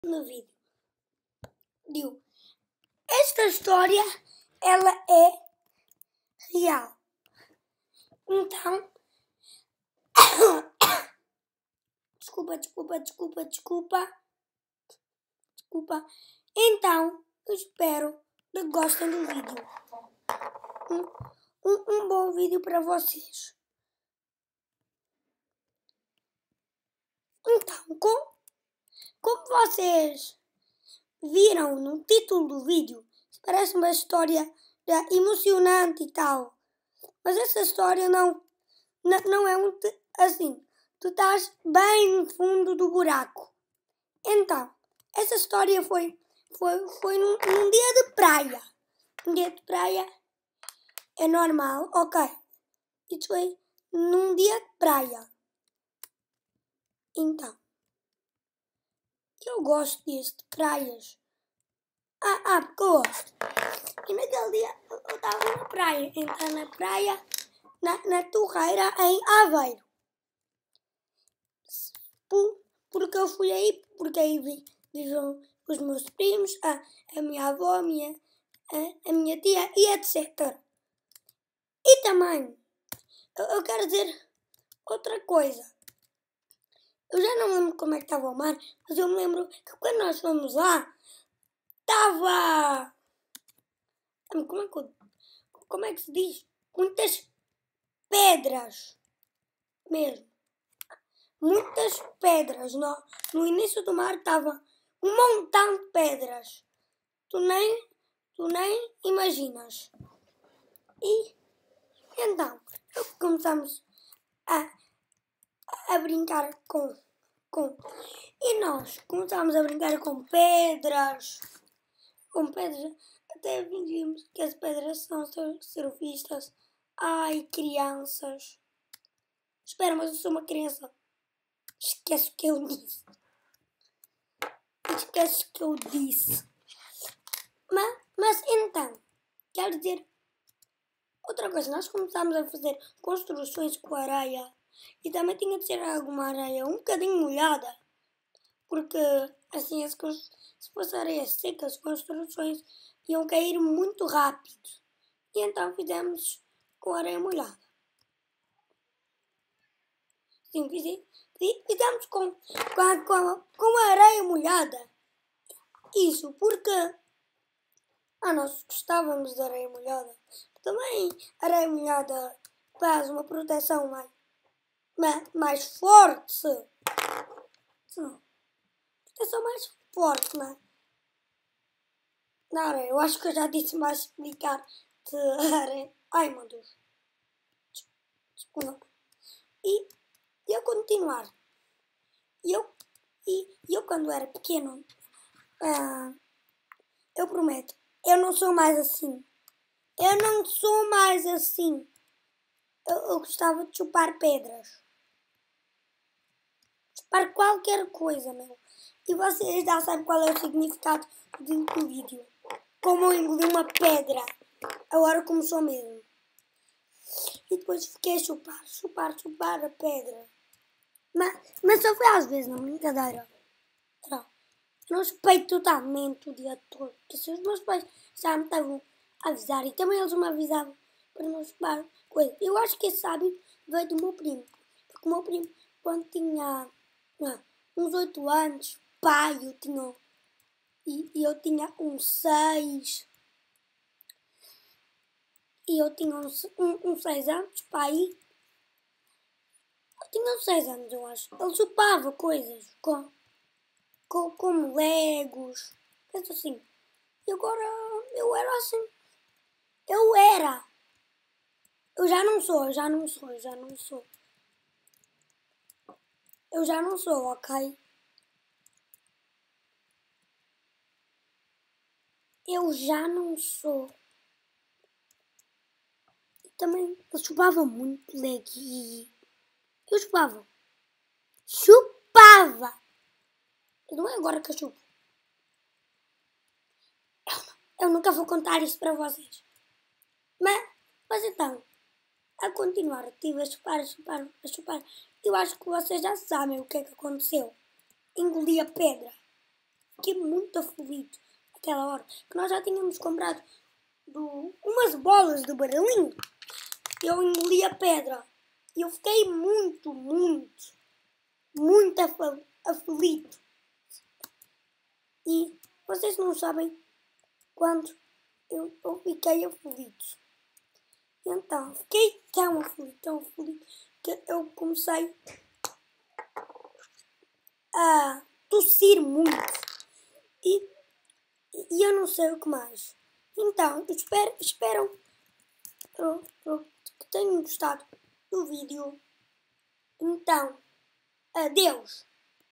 no vídeo. Digo, esta história, ela é real. Então, desculpa. Então, eu espero que gostem do vídeo. Um bom vídeo para vocês. Então, como vocês viram no título do vídeo, parece uma história emocionante e tal. Mas essa história não é muito assim. Tu estás bem no fundo do buraco. Então, essa história foi num dia de praia. Um dia de praia é normal, ok. Isso foi num dia de praia. Então, eu gosto disso, de praias. Porque eu gosto. E naquele dia eu estava na praia. Então, na praia, na Torreira, em Aveiro. Porque eu fui aí, porque aí vivam os meus primos, a minha avó, a minha tia e etc. E também, eu quero dizer outra coisa. Eu já não lembro como é que estava o mar, mas eu me lembro que quando nós fomos lá, estava... Como é que se diz? Muitas pedras. Mesmo. Muitas pedras. No início do mar estava um montão de pedras. Tu nem imaginas. E então, começamos a brincar com... E nós começámos a brincar com pedras. Até fingimos que as pedras são surfistas. Ai, crianças. Espera, mas eu sou uma criança. Esquece o que eu disse. Mas então, quero dizer outra coisa. Nós começámos a fazer construções com areia. E também tinha de ser alguma areia um bocadinho molhada. Porque assim, se fosse areia seca, as construções iam cair muito rápido. E então fizemos com areia molhada. Sim, fizemos com a areia molhada. Isso, porque nós gostávamos de areia molhada. Também a areia molhada faz uma proteção mais forte. Sim, proteção mais forte, não é? Na areia, eu acho que eu já disse mais explicar de areia. Ai, meu Deus. Desculpa. E eu continuar. Eu quando era pequeno, eu prometo, eu não sou mais assim. Eu gostava de chupar pedras. Chupar qualquer coisa, meu. E vocês já sabem qual é o significado do vídeo. Como eu engoli uma pedra. Agora começou mesmo. E depois fiquei a chupar a pedra. Mas só foi às vezes, não, brincadeira. Não. Eu não chupei totalmente o dia todo. Porque se os meus pais já me estavam a avisar e também eles me avisavam para não chupar coisa. Eu acho que esse hábito veio do meu primo. Porque o meu primo, quando tinha uns 8 anos, pai, eu tinha uns 6. E eu tinha uns 6 anos, pai. Eu tinha uns 6 anos, eu acho. Ele chupava coisas como legos, coisas assim. E agora eu era assim. Eu era. Eu já não sou, ok? Eu já não sou. E também eu chupava muito Lego. Eu chupava. Não é agora que eu chupo. Eu nunca vou contar isso para vocês. Mas então, a continuar, eu estive a chupar. Eu acho que vocês já sabem o que é que aconteceu. Engoli a pedra. fiquei muito aflito naquela hora. Que nós já tínhamos comprado umas bolas de barulhinho. Eu engoli a pedra. E eu fiquei muito aflito. E vocês não sabem quando eu fiquei aflito. Então, fiquei tão aflito, que eu comecei a tossir muito. E eu não sei o que mais. Então, espero que tenham gostado do vídeo. Então, adeus!